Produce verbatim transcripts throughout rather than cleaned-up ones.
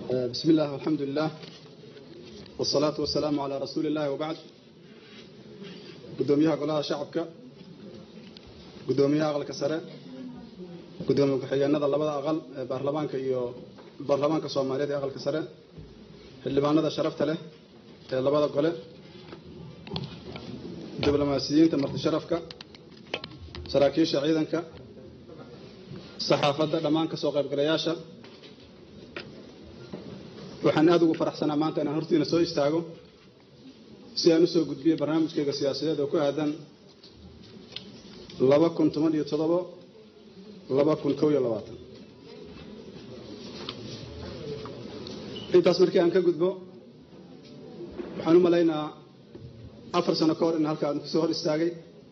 بسم الله والحمد لله والصلاة والسلام على رسول الله وبعد. قدوميها قلها شعبك قدوميها أغل كسرة قدومي كحيانا ذا لبدا أغل برلمانك إيو برلمانك صومالية أغل كسرة اللي معنا ذا شرفت له لبدا قله دبلوماسيين تمرت شرفك سراكيش عيدنك صحافة دمانك سوق بقرياشة waxaan aad ugu faraxsanaa maanta inaan hortiina soo istaago si aan u soo gudbiyo barnaamijkayga siyaasadeed oo ku aadan laba kun toban iyo toddoba laba kun kow iyo labaatan. intaas markii aan ka gudbo waxaan u malaynaa afar sano ka hor in halka aan ku soo hor istaagay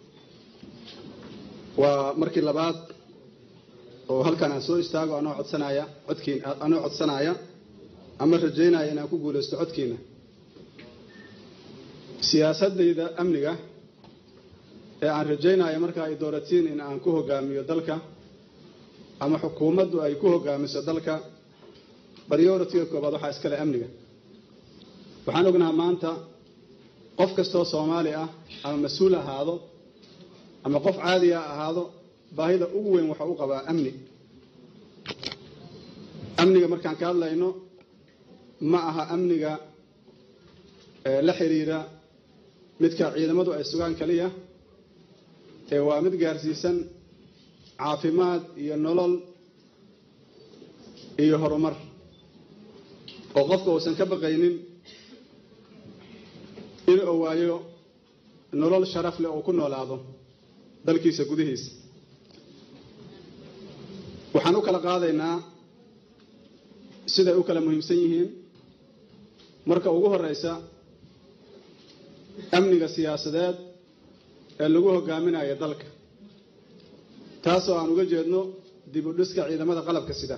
waa markii labaad oo halkan aan soo istaago anoo codsanaya codkiin anoo codsanaya ama rajaynaya inaan ku guulaysto codkiina. siyaasadayda amniga ee aan rajaynaya marka ay dooratiin in aan ku hogaamiyo dalka ama xukuumaddu ay ku hogaamiso dalka priority-ga koobaad waxaa iskale amniga. waxaan ognahay maanta qof kastoo Soomaali ah ama mas'uul ahaado ama qof caadi ah ahaado baahida ugu weyn waxa uu qabaa amni. amniga markaan ka hadlayno ma aha amniga la xiriira midka ciidamadu ay sugaan kaliya ee waa mid gaarsiisan caafimaad iyo nolol iyo horumar oo qofka uusan ka baqaynin inuu waayo nolol sharaf leh oo ku noolaado dalkiisa gudihiisa. waxaan u kala qaadaynaa siday u kala muhiimsan yihiin. marka ugu horeysa amniga siyaasadeed ee lagu hogaaminayo dalka taasoo aan uga jeedno dib u dhiska ciidamada qalabka sida.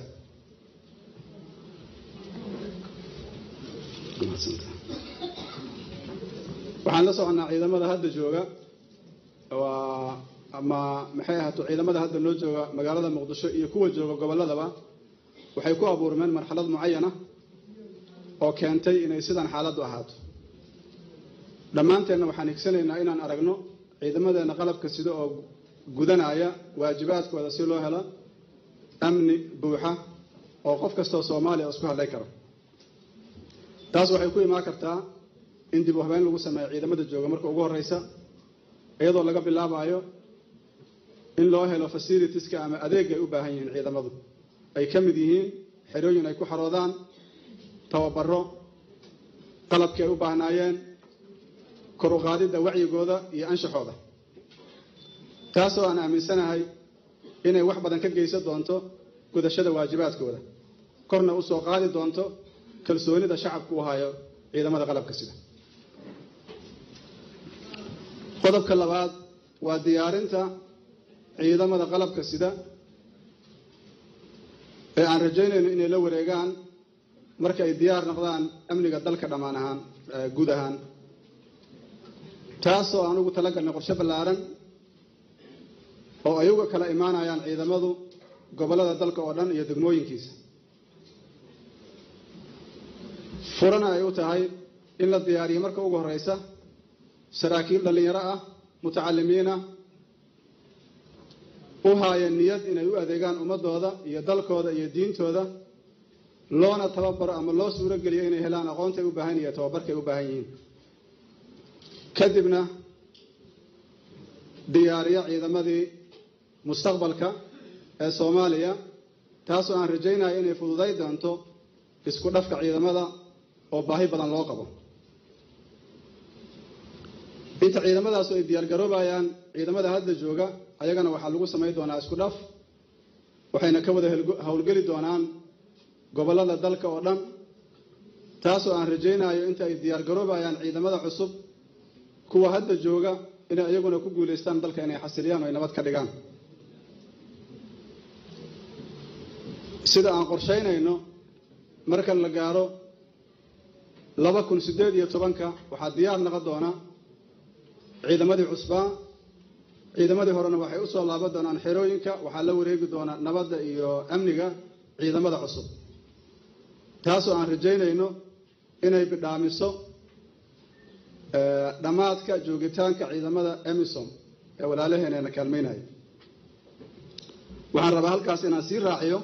waxaan la soconaa ciidamada hadda jooga waa ama maxay ahaato ciidamada hadda noo jooga magaalada Muqdisho iyo kuwa jooga gobolladaba waxay ku abuurmeen marxalad mucayyana oo keentay inay sidan xaaladu ahaato. dhammaanteena waxaan igsanaynaa inaan aragno ciidamadeena qalabka sida oo gudanaya waajibaadkooda si loo helo amni buuxa oo qof kasta oo Soomaali ah isku hadlay karo. taas waxay ku imaan kartaa in dib u habeyn lagu sameeyo ciidamada jooga marka ugu horeysa iyadoo laga bilaabayo in loo helo facilities-ka ama adeeg ay u baahan yihiin ciidamadu ay ka mid yihiin xerooyin ay ku xaroodaan tababaro qalabkii ay u baahnaayeen kor u qaadidda wacyigooda iyo anshaxooda. taasoo aan aaminsanahay inay wax badan ka geysan doonto gudashada waajibaadkooda korna u soo qaadi doonto kalsoonida shacabku u hayo ciidamada qalabka sida. qodobka labaad waa diyaarinta ciidamada qalabka sida ee aan rajaynayno inay la wareegaan marka ay diyaar noqdaan amniga dalka dhammaan ahaan guud ahaan. taasoo aan ugu talagalnay qorshe ballaaran oo ay uga kala imaanayaan ciidamadu gobollada dalka oo dhan iyo degmooyinkiisa. furana ay u tahay in la diyaariyo marka ugu horeysa saraakiil dhalinyaro ah mutacalimiin ah u haya niyad inay u adeegaan ummadooda iyo dalkooda iyo diintooda loona tababaro ama loo suuro geliyo inay helaan aqoonta ay u baahan yihiin tababarka ay u baahan yihiin. kadibna diyaariyo ciidamadii mustaqbalka ee Soomaaliya taasoo aan rajaynayo inay fududay doonto isku dhafka ciidamada oo baahi badan loo qabo. inta ciidamadaas ay diyaar garoobayaan ciidamada hadda jooga ayagana waxaa lagu sameyn doonaa isku dhaf waxayna ka wada howlgeli doonaan gobollada dalka oo dhan taasoo aan rajaynayo inta ay diyaar garoobayaan ciidamada cusub kuwa hadda jooga inay iyaguna ku guuleystaan dalka inay xasiliyaan oo ay nabad ka dhigaan. sida aan qorsheynayno marka la gaaro laba kun sideed iyo tobanka waxaa diyaar noqon doona ciidamadii cusbaa. ciidamadii horena waxay u soo laaban doonaan xerooyinka waxaa la wareegi doona nabadda iyo amniga ciidamada cusub. taasoo aan rajaynayno inay bidhaamiso dhammaadka joogitaanka ciidamada emisom ee walaalaheeneena kaalmaynaya. waxaan rabaa halkaas inaan sii raaciyo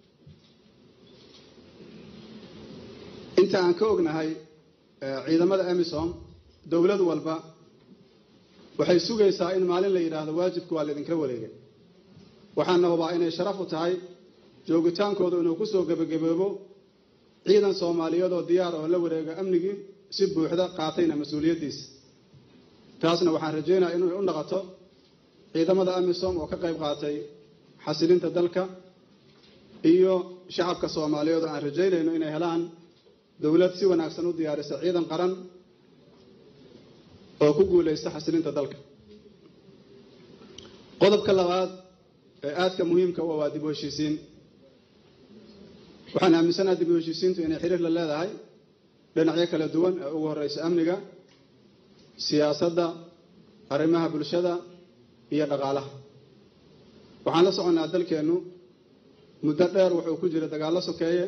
inta aan ka ognahay ciidamada emisom dowlad walba waxay sugaysaa in maalin la yidhaahdo waajibku waa laydinka wareegay. waxaana hubaa inay sharaf u tahay joogitaankooda inuu ku soo gebagaboobo ciidan Soomaaliyeed oo diyaar oo la wareega amnigii si buuxda qaatayna mas'uuliyadiisa. taasna waxaan rajaynayaa inuu u noqoto ciidamada amisom oo ka qayb qaatay xasilinta dalka iyo shacabka Soomaaliyeed oo aan rajaynayno inay helaan dawlad si wanaagsan u diyaarisa ciidan qaran oo ku guuleysta xasilinta dalka. qodobka labaad ee aadka muhiimka u ah waa dib u heshiisiin. waxaan aaminsanahay dib u heshiisiintu inay xiriir la leedahay dhinacyo kala duwan ee ugu horeysa amniga, siyaasadda, arrimaha bulshada iyo dhaqaalaha. waxaan la soconnaa dalkeenu muddo dheer wuxuu ku jira dagaallo sokeeye,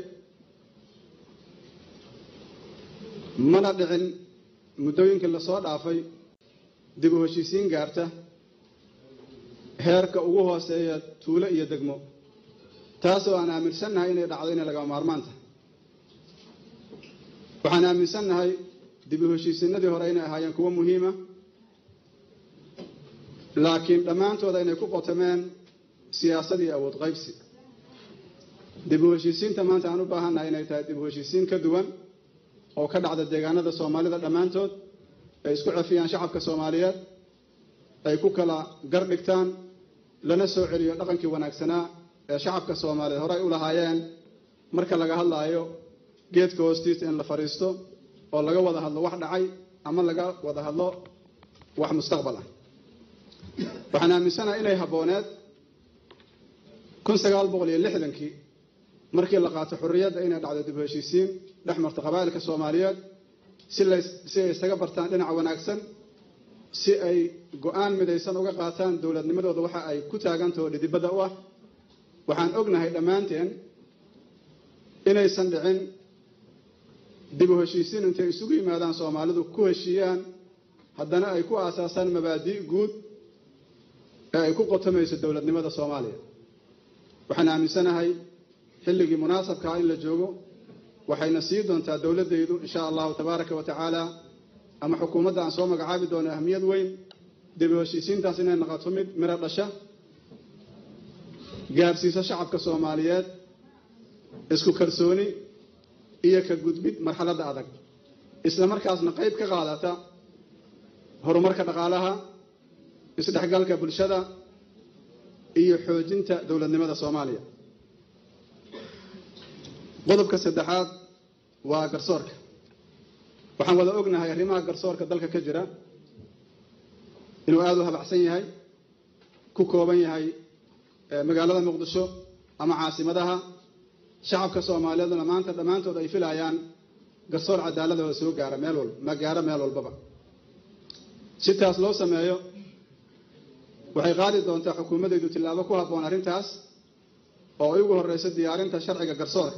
mana dhicin muddooyinkii la soo dhaafay dib u heshiisiin gaarta heerka ugu hooseeya tuulo iyo degmo, taasoo aan aaminsannahay inay dhacdo inay lagama maarmaan tahay. waxaan aaminsannahay dib u heshiisiinadii hore inay ahaayeen kuwo muhiima, laakiin dhammaantooda inay ku qotameen siyaasad iyo awood qaybsi. dib u heshiisiinta maanta aan u baahannahay inay tahay dib u heshiisiin ka duwan oo ka dhacda deegaanada Soomaalida dhammaantood, ay isku cafiyaan shacabka Soomaaliyeed, ay ku kala gar dhigtaan, lana soo celiyo dhaqankii wanaagsanaa ee shacabka Soomaaliyeed hore u lahaayeen marka laga hadlaayo geedka hoostiisa in la fariisto oo laga wada hadlo wax dhacay ama laga wada hadlo wax mustaqbal ah. waxaan aaminsanahay inay habooneed kun sagaal boqol iyo lixdankii markii la qaato xurriyadda inay dhacdo dib u heshiisiin dhex marta qabaa'ilka Soomaaliyeed si la si ay isaga bartaan dhinaca wanaagsan, si ay go'aan midaysan uga qaataan dowladnimadooda waxa ay ku taagantahay dhidibada u ah. waxaan ognahay dhammaanteen inaysan dhicin dib u heshiisiin intay isugu yimaadaan Soomaalidu ku heshiiyaan haddana ay ku aasaasaan mabaadi' guud ee ay ku qotamayso dowladnimada Soomaaliya. waxaan aaminsanahay xilligii munaasabka ah in la joogo, waxayna sii doontaa dowladdeedu insha allahu tabaaraka wa tacaala ama xukuumadda aan soo magacaabi doono ahmiyad weyn dib u heshiisiintaas inay noqoto mid miro dhasha, gaarsiisa shacabka Soomaaliyeed isku kalsooni iyo ka gudbid marxaladda adag, isla markaasna qayb ka qaadata horumarka dhaqaalaha, isdhexgalka bulshada iyo xoojinta dowladnimada Soomaaliya. qodobka saddexaad waa garsoorka. waxaan wada ognahay arrimaha garsoorka dalka ka jira inuu aad u habacsan yahay, ku kooban yahay magaalada Muqdisho ama caasimadaha. shacabka Soomaaliyeedna maanta dhammaantood ay filayaan garsoor cadaalad oo soo gaara meel walba, ma gaara meel walbaba. si taas loo sameeyo waxay qaadi doontaa xukuumaddeedu tilaabo ku habboon arrintaas oo ay ugu horeyso diyaarinta sharciga garsoorka,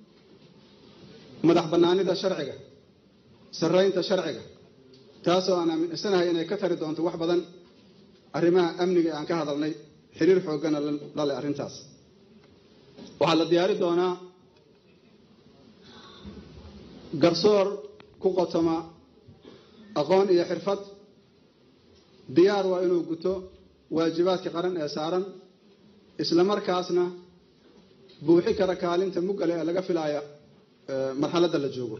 madax bannaanida sharciga, sarreynta sharciga, taasoo aan aaminsanahay inay ka tari doonto wax badan arrimaha amniga aan ka hadalnay, xiriir xooggana la leh arrintaas. waxaa la diyaari doonaa garsoor ku qotoma aqoon iyo xirfad, diyaar waa inuu guto waajibaadka qaran ee saaran, isla markaasna buuxi kara kaalinta mugale ee laga filaya marxaladda la joogo.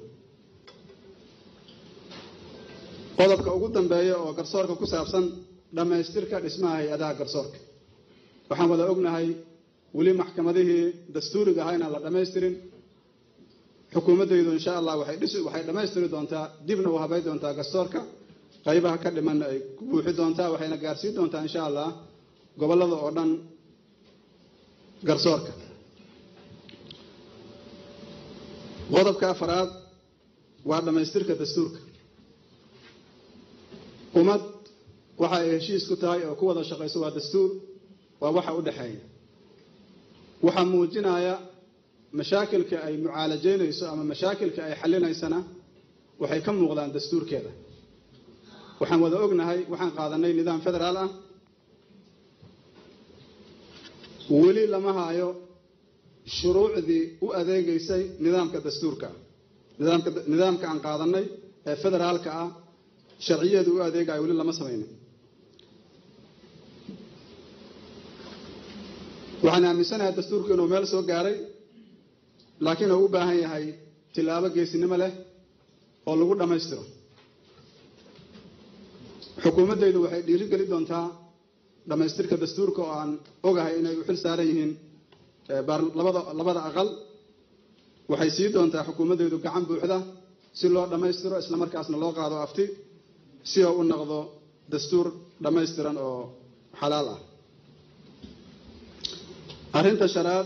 qodobka ugu dambeeya oo garsoorka ku saabsan dhammaystirka dhismaha hay-adaha garsoorka. waxaan wada ognahay weli maxkamadihii dastuuriga ahaa inaan la dhammaystirin. xukuumaddaydu insha allah waxay dhisi waxay dhammaystiri doontaa, dibna u habayn doontaa garsoorka, qaybaha ka dhimanna ay ku buuxi doontaa, waxayna gaarsiin doontaa insha allah gobollada oo dhan garsoorka. qodobka afaraad waa dhammaystirka dastuurka. ummad waxa ay heshiis ku tahay oo ku wada shaqayso waa dastuur, waa waxa u dhaxeeya. waxaa muujinaya mashaakilka ay mucaalajeynayso ama mashaakilka ay xalinaysana waxay ka muuqdaan dastuurkeeda waxaan wada ognahay waxaan qaadanay nidaam federaal ah weli lama hayo shuruucdii u adeegaysay nidaamka dastuurka nidaamka nidaamka aan qaadanay ee federaalka ah sharciyeedu u adeegay weli lama sameeynin waxaan aaminsanahay dastuurku inuu meel soo gaaray laakiin uu u baahan yahay tilaabo geesinimo leh oo lagu dhameystiro xukuumadaydu waxay dhiiri gali doontaa dhamaystirka dastuurka oo aan ogahay inay u xil saaran yihiin labada labada aqal waxay sii doontaa xukuumadaydu gacan buuxda si loo dhamaystiro isla markaasna loo qaado afti si uu u noqdo dastuur dhamaystiran oo xalaal ah arrinta sharaad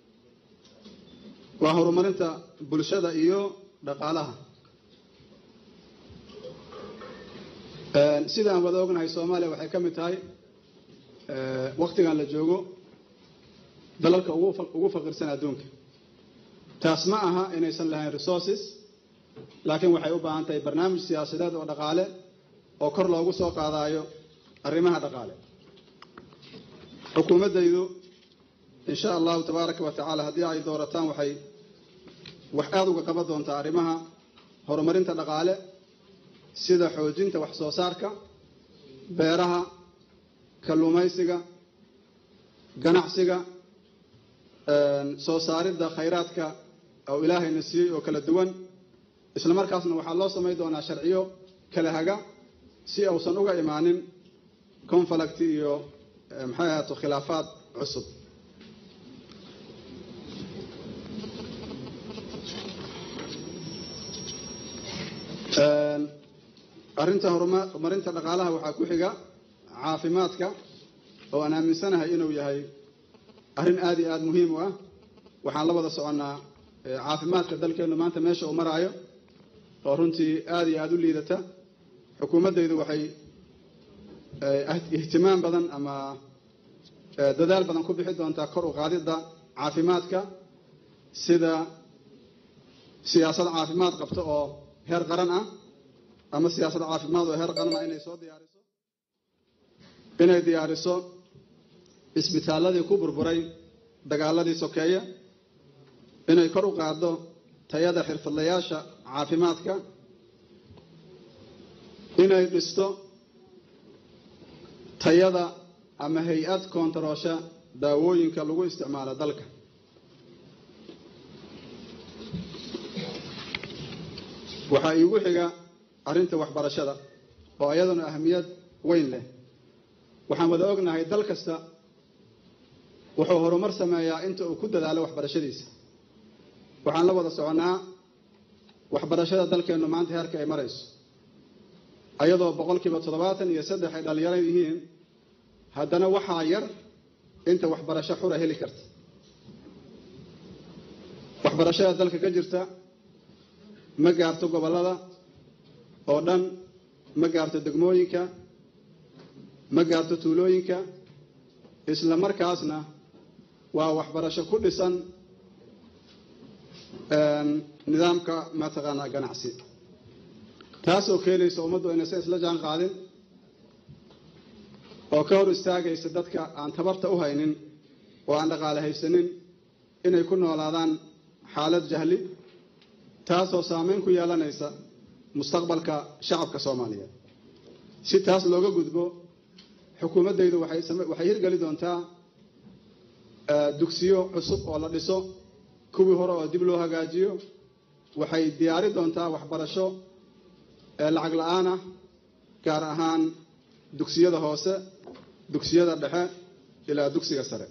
waa horumarinta bulshada iyo dhaqaalaha sidaan wada ognahay Soomaaliya waxay ka mid tahay waqtigan la joogo dalalka ugu ugu faqirsan adduunka taas ma aha inaysan lahayn resources laakiin waxay u baahan tahay barnaamij siyaasadeed oo dhaqaale oo kor loogu soo qaadayo arrimaha dhaqaale xukuumadaydu insha Allah tabaaraka wa ta'ala hadii ay doorataan waxay wax aad uga qaban doontaa arrimaha horumarinta dhaqaale sida xoojinta wax soo saarka beeraha kalluumaysiga ganacsiga soo saaridda khayraadka oo Ilaahayna siiyay oo kala duwan isla markaasna waxa loo sameey doonaa sharciyo kala haga si uusan uga imaanin conflict iyo maxay ahaato khilaafaad cusub arrinta horumarinta dhaqaalaha waxa ku xiga caafimaadka oo aan aaminsanahay inuu yahay arrin aad iyo aad muhiim u ah waxaan la wada soconaa caafimaadka dalkeenu maanta meesha uu maraayo oo runtii aad iyo aad u liidata xukuumadaydu waxay ihtimaam badan ama dadaal badan ku bixi doontaa kor u qaadida caafimaadka sida siyaasad caafimaad qabto oo heer qaran ah ama siyaasad caafimaad oo heer qaran ah inay soo diyaariso inay diyaariso isbitaaladii ku burburay dagaaladii sokeeye inay kor u qaado tayada xirfadlayaasha caafimaadka inay dhisto tayada ama hay'ad koontaroosha daawooyinka lagu isticmaalo dalka waxa iigu xiga arrinta waxbarashada oo ayaduna ahmiyad weyn leh waxaan wada ognahay dal kasta wuxuu horumar sameeyaa inta uu ku dadaalo waxbarashadiisa waxaan la wada soconaa waxbarashada dalkeenu maanta heerka ay marayso ayadoo boqolkiiba toddobaatan iyo saddex ay dhalinyaro yihiin haddana waxaa yar inta waxbarasho xura heli karta waxbarashada dalka ka jirta ma gaarto gobolada oo dhan ma gaarto degmooyinka ma gaarto tuulooyinka isla markaasna waa waxbarasho ku dhisan nidaamka mataqaanaa ganacsi taasoo keenaysa ummaddu inaysan isla jaan qaadin oo ka hor istaagaysa dadka aan tabarta u haynin oo aan dhaqaale haysanin inay ku noolaadaan xaalad jahli taasoo saameyn ku yeelanaysa mustaqbalka shacabka Soomaaliyeed si taas looga gudbo xukuumadaydu waxay waxay hirgali doontaa dugsiyo cusub oo la dhiso kuwii hore oo dib loo hagaajiyo waxay diyaari doontaa waxbarasho ee lacag la'aan ah gaar ahaan dugsiyada hoose dugsiyada dhexe ilaa dugsiga sare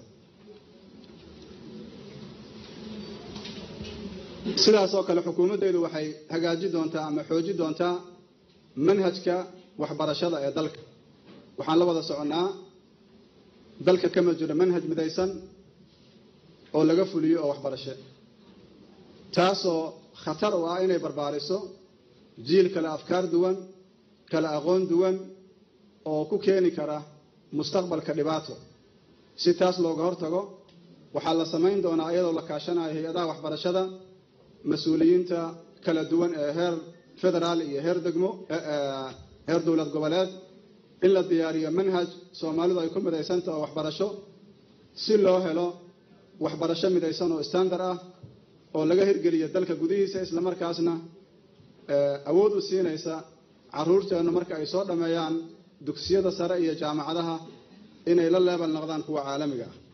sidaas oo kale xukuumadaydu waxay hagaaji doontaa ama xooji doontaa manhajka waxbarashada ee dalka waxaan la wada soconaa dalka kama jiro manhaj midaysan oo laga fuliyo oo waxbarasho taasoo khatar u ah inay barbaariso jiil kala afkaar duwan kala aqoon duwan oo ku keeni kara mustaqbalka dhibaato si taas looga hortago waxaa la samayn doonaa iyadoo la kaashanayo hay-adaha waxbarashada mas-uuliyiinta kala duwan ee heer federaal iyo heer degmo heer dowlad goboleed in la diyaariyo manhaj Soomaalidu ay ku midaysantahay waxbarasho si loo helo waxbarasho midaysan oo standard ah oo laga hirgeliyo dalka gudihiisa isla markaasna awood u siinaysa caruurteena marka ay soo dhameeyaan dugsiyada sare iyo jaamacadaha inay la leebal noqdaan kuwa caalamiga ah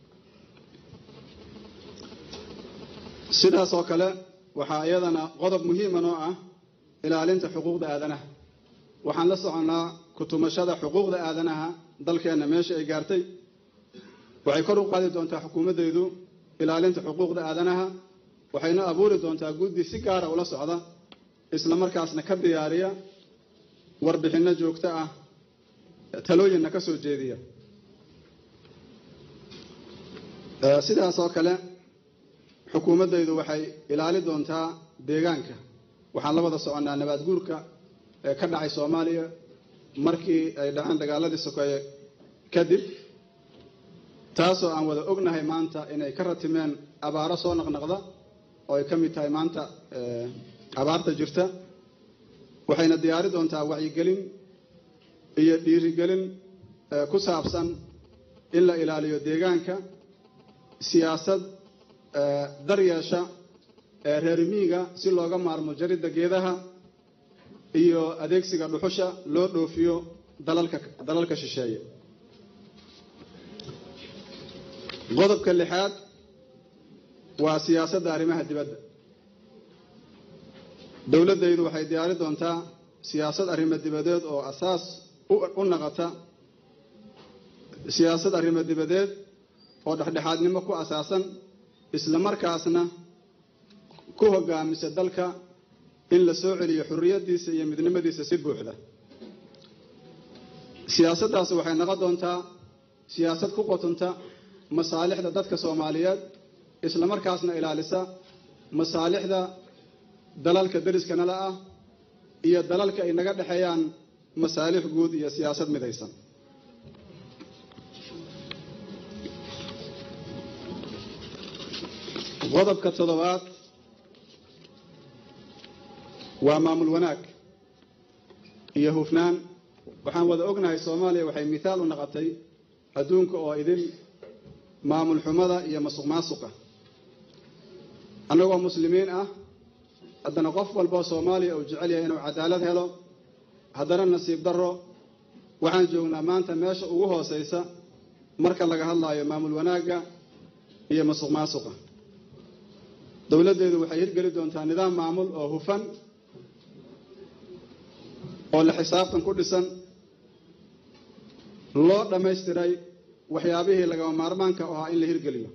sidaas oo kale waxa iyadana qodob muhiim ah oo ah ilaalinta xuquuqda aadanaha waxaan la soconaa kutumashada xuquuqda aadanaha dalkeena meesha ay gaartay waxay kor u qaadi doontaa xukuumaddeedu ilaalinta xuquuqda aadanaha waxayna abuuri doontaa guddi si gaar ah ula socda isla markaasna ka diyaariya warbixino joogto ah talooyinna ka soo jeediya sidaas oo kale xukuumaddeedu waxay ilaali doontaa deegaanka waxaan la wada soconaa nabaad guurka ee ka dhacay Soomaaliya markii ay dhaceen dagaaladii sokeeye kadib taasoo aan wada ognahay maanta inay ka ratimeen abaaro soo noqnoqda oo ay ka mid tahay maanta abaarta jirta waxayna diyaari doontaa wacyigelin iyo dhiirigelin ku saabsan in la ilaaliyo deegaanka siyaasad daryeesha reer miyiga si looga maarmo jaridda geedaha iyo adeegsiga dhuxusha loo dhoofiyo dalalka dalalka shisheeye qodobka lixaad waa siyaasadda arrimaha dibadda dawladdeedu waxay diyaari doontaa siyaasad arrimo dibadeed oo asaas u noqota siyaasad arrimo dibadeed oo dhexdhexaadnimo ku asaasan isla markaasna ku hogaamisa dalka in la soo celiyo xurriyadiisa iyo midnimadiisa si buuxda siyaasaddaas waxay noqon doontaa siyaasad ku qotonta masaalixda dadka Soomaaliyeed isla markaasna ilaalisa masaalixda dalalka dariskana la ah iyo dalalka ay naga dhaxayaan masaalix guud iyo siyaasad midaysan qodobka toddobaad waa maamul wanaag iyo hufnaan waxaan wada ognahay Soomaaliya waxay midaal u noqotay adduunka oo idin maamul xumada iyo masuqmaasuqa anagoo muslimiin ah haddana qof walba Soomaaliya oo jecel yahay inuu cadaalad helo haddana nasiib darro waxaan joognaa maanta meesha ugu hooseysa marka laga hadlayo maamul wanaaga iyo masuqmaasuqa dawladdeedu waxay hirgeli doontaa nidaam maamul oo hufan oo la xisaabtan ku dhisan loo dhameystiray waxyaabihii laga maarmaanka ah in la hirgeliyo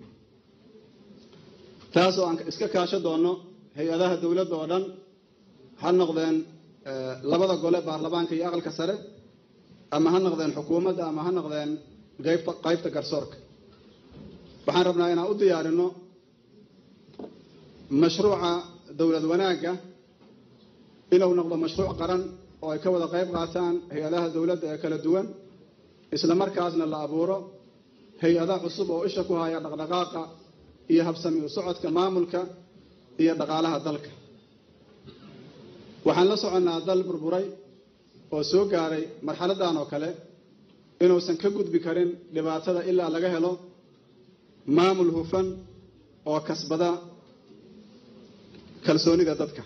taas oo aan iska kaasho doono hay-adaha dawladda oo dhan ha noqdeen labada gole baarlamaanka iyo aqalka sare ama ha noqdeen xukuumadda ama ha noqdeen qaybta qaybta garsoorka waxaan rabnaa inaan u diyaarino mashruuca dawlad wanaaga inuu noqdo mashruuc qaran oo ay ka wada qayb qaataan hay-adaha dawladda ee kala duwan isla markaasna la abuuro hay-adaha cusub oo isha ku haya dhaqdhaqaaqa iyo habsami u socodka maamulka iyo dhaqaalaha dalka waxaan la soconnaa dal burburay oo soo gaaray marxaladan oo kale inuusan ka gudbi karin dhibaatada ilaa laga helo maamul hufan oo kasbada kalsoonida dadka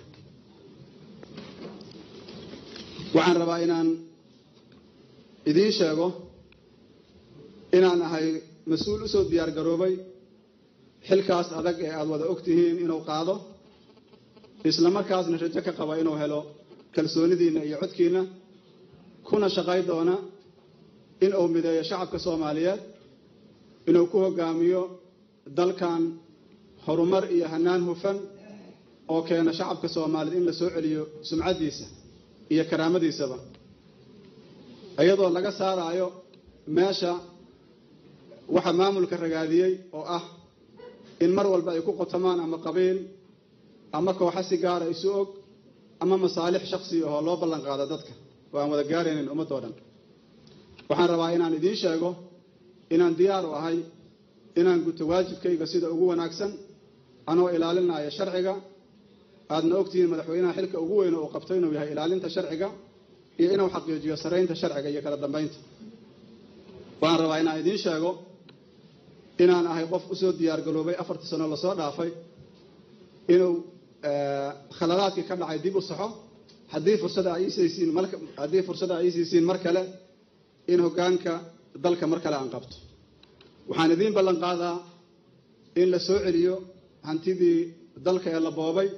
waxaan rabaa inaan idiin sheego inaan ahay mas-uul u soo diyaar garoobay xilkaas adag ee aad wada ogtihiin inuu qaado isla markaasna rajo ka qaba inuu helo kalsoonidiina iyo codkiina kuna shaqay doona in uu mideeyo shacabka Soomaaliyeed inuu ku hogaamiyo dalkan horumar iyo hanaan hufan oo keena shacabka Soomaaliyeed in la soo celiyo sumcadiisa iyo karaamadiisaba ayadoo laga saarayo meesha waxa maamulka ragaadiyay oo ah in mar walba ay ku qotamaan ama qabiil ama koox si gaar ah isu og ama masaalix shakhsi ah oo loo ballan qaado dadka oo aan wada gaaraynin ummadoodan waxaan rabaa inaan idiin sheego inaan diyaar u ahay inaan guto waajibkayga sida ugu wanaagsan anoo ilaalinaya sharciga aadna ogtihiin madaxweynaha xilka ugu weyn oo qabtay inuu yahay ilaalinta sharciga iyo inuu xaqiijiyo sareynta sharciga iyo kala dambeynta waan rabaa inaan idiin sheego inaan ahay qof u soo diyaar garoobay afartii sano la soo dhaafay inuu khaladaadkii ka dhacay dib u saxo haddii fursada ay siisiin marka haddii fursada ay siisiin mar kale in hoggaanka dalka mar kale aan qabto waxaan idiin ballan qaadaa in la soo celiyo hantidii dalka ee la boobay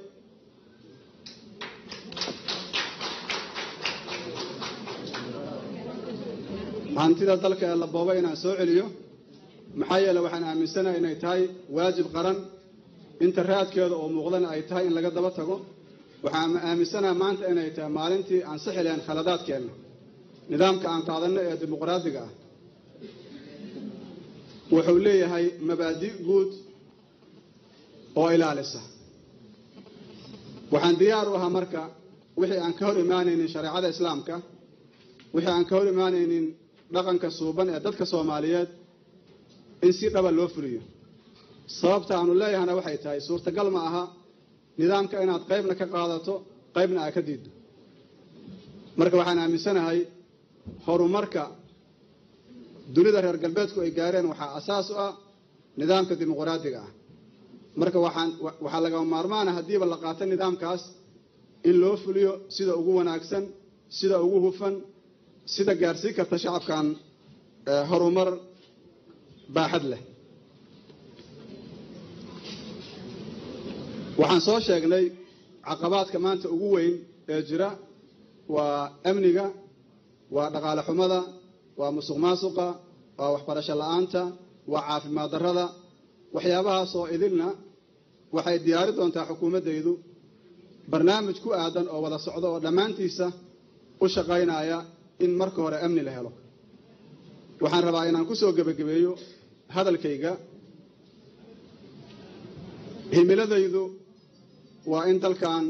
hantida dalka ee la boobay inaan soo celiyo maxaa yeelay waxaan aaminsanahay inay tahay waajib qaran inta raadkeeda oo muuqdana ay tahay in laga daba tago waxaan aaminsanahay maanta inay tahay maalintii aan saxi lahayn khaladaadkeena nidaamka aan qaadanno ee dimuqraadiga ah wuxuu leeyahay mabaadi' guud oo ilaalisa waxaan diyaar u ahaa marka wixii aan ka hor imaanaynin shareecada islaamka wixii aan ka hor imaanaynin dhaqanka suuban ee dadka Soomaaliyeed in si dhaba loo fuliyo sababta aanu leeyahana waxay tahay suurtagal ma aha nidaamka inaad qaybna ka qaadato qaybna aad ka diido marka waxaan aaminsanahay horumarka dunida reer galbeedku ay gaareen waxa asaas u ah nidaamka dimuqraadiga ah marka waxaan waxa laga maarmaana hadiiba la qaato nidaamkaas in loo fuliyo sida ugu wanaagsan sida ugu hufan sida gaarsiin karta shacabkan horumar baaxad leh waxaan soo sheegnay caqabaadka maanta ugu weyn ee jira waa amniga waa dhaqaale xumada waa musuqmaasuqa waa waxbarasho la'aanta waa caafimaad darrada waxyaabahaas oo idilna waxay diyaari doontaa xukuumaddeedu barnaamij ku aadan oo wada socdo oo dhammaantiisa u shaqaynaya in marka hore amni la helo waxaan rabaa inaan ku soo gabagabeeyo hadalkayga himiladaydu waa in dalkan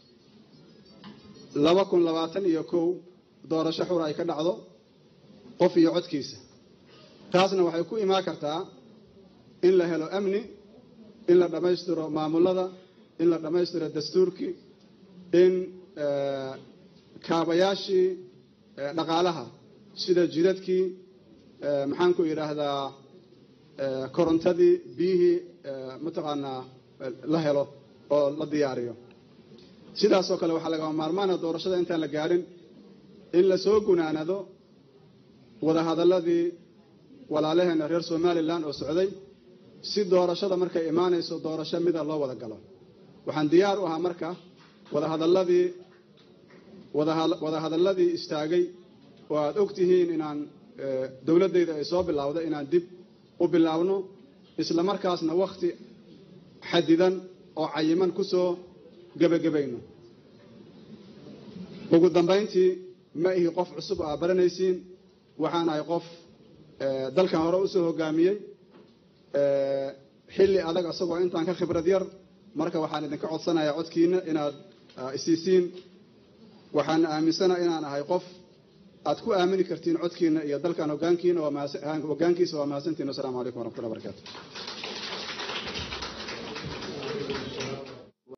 laba kun labaatan iyo kow doorasho xur ay ka dhacdo qof iyo codkiisa taasna waxay ku imaan kartaa in la helo amni in la dhammaystiro maamulada in la dhammaystiro dastuurkii in kaabayaashii dhaqaalaha sida jidadkii maxaan ku yiraahdaa korontadii biyihii mataqaanaa la helo oo la diyaariyo sidaas oo kale waxaa laga maarmaana doorashada intaan la gaarin in la soo gunaanado wada hadalladii walaalaheena reer Somaliland oo socday si doorashada markay imaanayso doorasho mid loo wada galo waxaan diyaar u ahaa marka wada hadalladii wada hadalladii istaagay oo aad ogtihiin inaan dawladdeeda ay soo bilowday inaan dib u bilaawno isla markaasna waqti xadidan oo cayiman ku soo gabagabayno ugu dambeyntii ma ihi qof cusub ah baranaysiin waxaan ahay qof dalkan hore u soo hogaamiyay xilli adag asagoo intaan ka khibrad yar marka waxaan idinka codsanayaa codkiina inaad isiisiin waxaan aaminsanahay inaan ahay qof aad ku aamini kartiin codkiina iyo dalkan hoggaankiina waa hoggaankiisa waa mahadsantiin. Assalaamu calaykum waraxmatullahi wabarakaatuh.